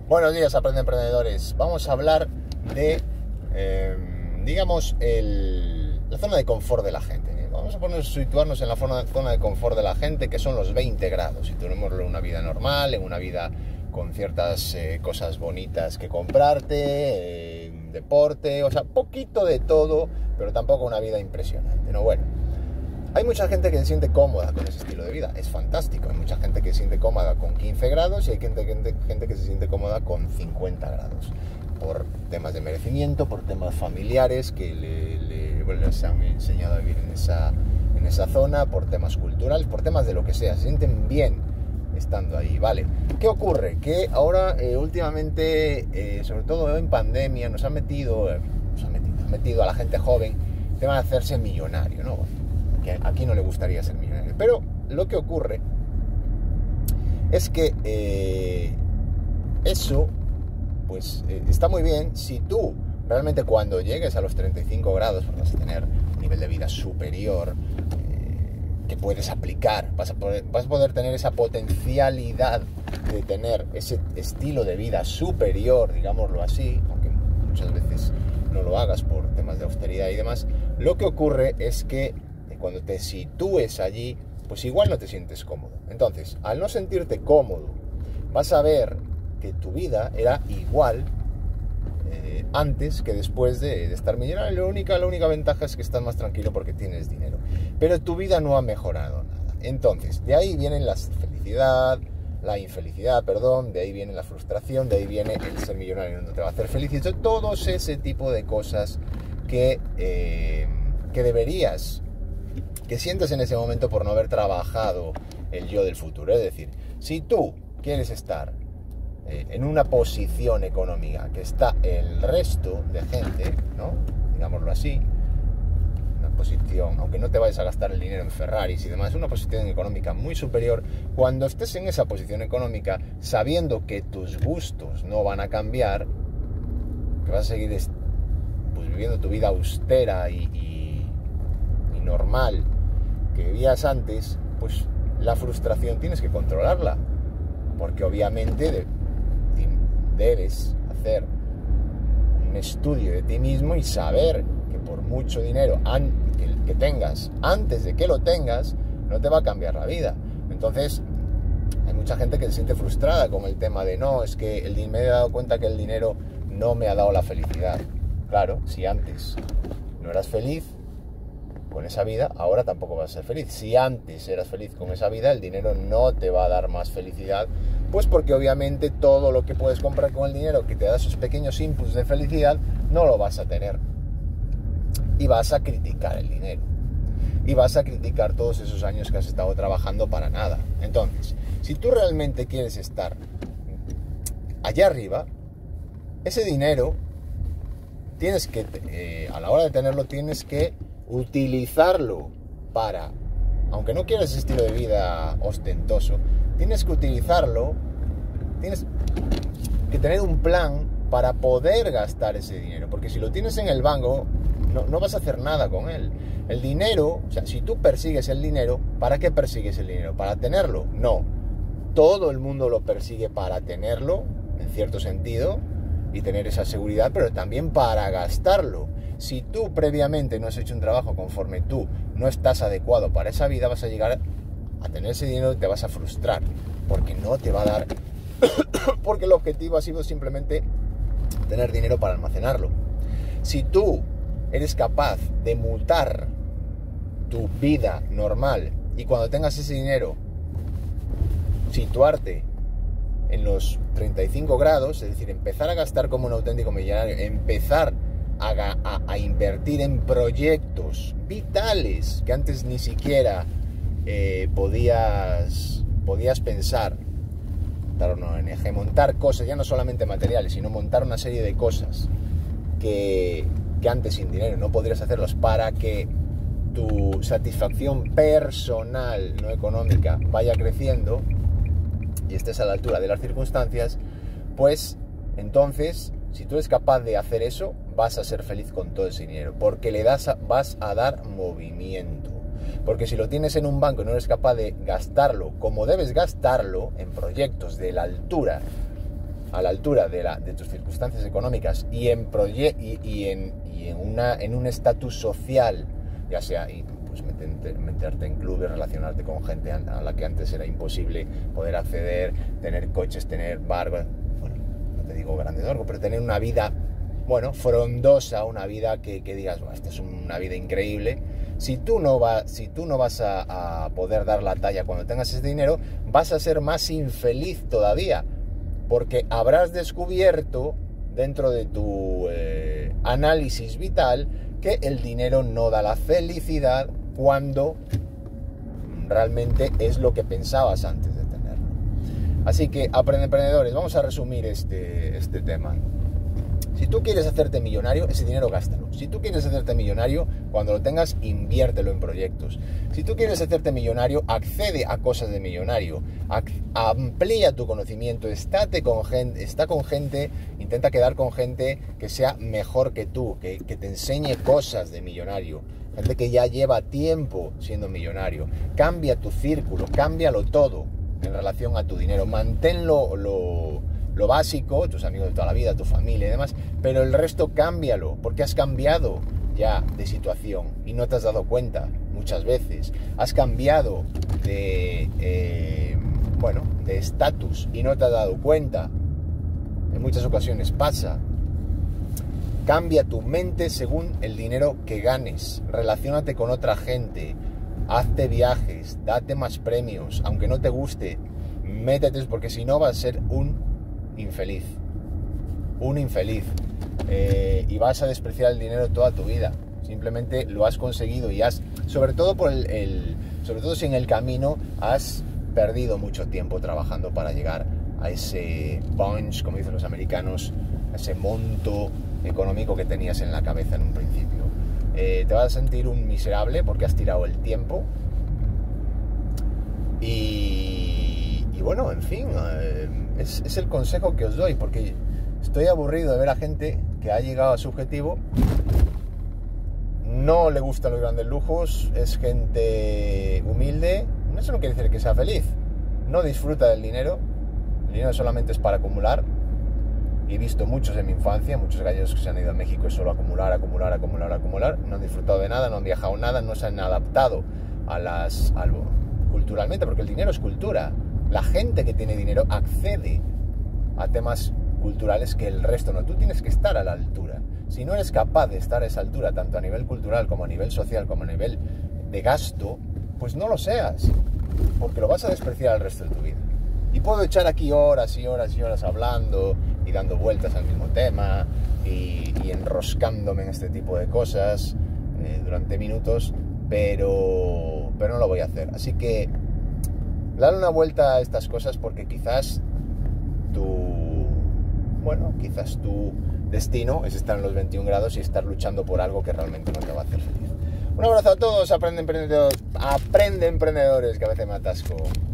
Buenos días, Aprende Emprendedores. Vamos a hablar de, digamos, la zona de confort de la gente. Vamos a situarnos en la zona de confort de la gente, que son los 20 grados. Si tenemos una vida normal, en una vida con ciertas cosas bonitas que comprarte, deporte, o sea, poquito de todo, pero tampoco una vida impresionante, ¿no? Bueno, hay mucha gente que se siente cómoda con ese estilo de vida, es fantástico. Hay mucha gente que se siente cómoda con 15 grados y hay gente que se siente cómoda con 50 grados. Por temas de merecimiento, por temas familiares que les han enseñado a vivir en esa zona, por temas culturales, por temas de lo que sea. Se sienten bien estando ahí, ¿vale? ¿Qué ocurre? Que ahora últimamente, sobre todo en pandemia, nos ha metido a la gente joven el tema de hacerse millonario, ¿no? Que aquí no le gustaría ser millonario. Pero lo que ocurre es que eso pues está muy bien si tú realmente cuando llegues a los 35 grados vas a tener un nivel de vida superior que puedes aplicar, vas a poder tener esa potencialidad de tener ese estilo de vida superior, digámoslo así, aunque muchas veces no lo hagas por temas de austeridad y demás. Lo que ocurre es que cuando te sitúes allí, pues igual no te sientes cómodo. Entonces, al no sentirte cómodo, vas a ver que tu vida era igual antes que después de estar millonario. La única ventaja es que estás más tranquilo porque tienes dinero. Pero tu vida no ha mejorado nada. Entonces, de ahí viene la infelicidad, de ahí viene la frustración, de ahí viene el ser millonario no te va a hacer feliz. Y todos ese tipo de cosas que deberías, que sientes en ese momento por no haber trabajado el yo del futuro. Es decir, si tú quieres estar en una posición económica que está el resto de gente, ¿no? Digámoslo así, una posición, aunque no te vayas a gastar el dinero en Ferraris y demás, una posición económica muy superior. Cuando estés en esa posición económica, sabiendo que tus gustos no van a cambiar, que vas a seguir pues, viviendo tu vida austera y normal que vivías antes, pues la frustración tienes que controlarla, porque obviamente debes hacer un estudio de ti mismo y saber que por mucho dinero que tengas, antes de que lo tengas, no te va a cambiar la vida. Entonces hay mucha gente que se siente frustrada con el tema de no, es que me he dado cuenta que el dinero no me ha dado la felicidad. Claro, si antes no eras feliz con esa vida, ahora tampoco vas a ser feliz. Si antes eras feliz con esa vida, el dinero no te va a dar más felicidad, pues porque obviamente todo lo que puedes comprar con el dinero que te da esos pequeños inputs de felicidad, no lo vas a tener. Y vas a criticar el dinero. Y vas a criticar todos esos años que has estado trabajando para nada. Entonces, si tú realmente quieres estar allá arriba, ese dinero tienes que, a la hora de tenerlo, tienes que utilizarlo para, aunque no quieras ese estilo de vida ostentoso, tienes que utilizarlo, tienes que tener un plan para poder gastar ese dinero, porque si lo tienes en el banco, no vas a hacer nada con él. El dinero, o sea, si tú persigues el dinero, ¿para qué persigues el dinero? ¿Para tenerlo? No. Todo el mundo lo persigue para tenerlo, en cierto sentido, y tener esa seguridad, pero también para gastarlo. Si tú previamente no has hecho un trabajo conforme tú no estás adecuado para esa vida, vas a llegar a tener ese dinero y te vas a frustrar, porque no te va a dar, porque el objetivo ha sido simplemente tener dinero para almacenarlo. Si tú eres capaz de mutar tu vida normal y cuando tengas ese dinero situarte en los 35 grados, es decir, empezar a gastar como un auténtico millonario, empezar a invertir en proyectos vitales que antes ni siquiera podías pensar, montar una ONG, montar cosas, ya no solamente materiales, sino montar una serie de cosas que antes sin dinero no podrías hacerlos, para que tu satisfacción personal, no económica, vaya creciendo y estés a la altura de las circunstancias, pues entonces, si tú eres capaz de hacer eso, vas a ser feliz con todo ese dinero, porque vas a dar movimiento. Porque si lo tienes en un banco y no eres capaz de gastarlo como debes gastarlo, en proyectos de la altura a la altura de tus circunstancias económicas y en un estatus social, ya sea pues meterte en clubes, relacionarte con gente a la que antes era imposible poder acceder, tener coches, tener bar, bueno, no te digo grandes algo, pero tener una vida, bueno, frondosa, una vida que digas, bueno, esta es una vida increíble. Si tú no vas a poder dar la talla cuando tengas ese dinero, vas a ser más infeliz todavía, porque habrás descubierto dentro de tu análisis vital que el dinero no da la felicidad cuando realmente es lo que pensabas antes de tenerlo. Así que, emprendedores, vamos a resumir este tema. Si tú quieres hacerte millonario, ese dinero gástalo. Si tú quieres hacerte millonario, cuando lo tengas, inviértelo en proyectos. Si tú quieres hacerte millonario, accede a cosas de millonario. Amplía tu conocimiento, está con gente, intenta quedar con gente que sea mejor que tú, que te enseñe cosas de millonario. Gente que ya lleva tiempo siendo millonario. Cambia tu círculo, cámbialo todo en relación a tu dinero. Manténlo lo básico, tus amigos de toda la vida, tu familia y demás, pero el resto cámbialo, porque has cambiado ya de situación y no te has dado cuenta muchas veces. Has cambiado de estatus y no te has dado cuenta. En muchas ocasiones pasa. Cambia tu mente según el dinero que ganes. Relaciónate con otra gente. Hazte viajes, date más premios, aunque no te guste, métete, porque si no vas a ser un infeliz, y vas a despreciar el dinero toda tu vida. Simplemente lo has conseguido y sobre todo si en el camino has perdido mucho tiempo trabajando para llegar a ese punch, como dicen los americanos, a ese monto económico que tenías en la cabeza en un principio. Te vas a sentir un miserable porque has tirado el tiempo y bueno, en fin, es el consejo que os doy, porque estoy aburrido de ver a gente que ha llegado a su objetivo, no le gustan los grandes lujos, es gente humilde. Eso no quiere decir que sea feliz, no disfruta del dinero. El dinero solamente es para acumular. He visto muchos en mi infancia, muchos gallegos que se han ido a México y solo acumular, no han disfrutado de nada, no han viajado nada, no se han adaptado culturalmente, porque el dinero es cultura. La gente que tiene dinero accede a temas culturales que el resto no. Tú tienes que estar a la altura. Si no eres capaz de estar a esa altura, tanto a nivel cultural como a nivel social, como a nivel de gasto, pues no lo seas, porque lo vas a despreciar el resto de tu vida. Y puedo echar aquí horas y horas y horas hablando y dando vueltas al mismo tema y enroscándome en este tipo de cosas durante minutos, pero no lo voy a hacer. Así que dale una vuelta a estas cosas, porque quizás tu destino es estar en los 21 grados y estar luchando por algo que realmente no te va a hacer feliz. Un abrazo a todos, aprende emprendedores, que a veces me atasco.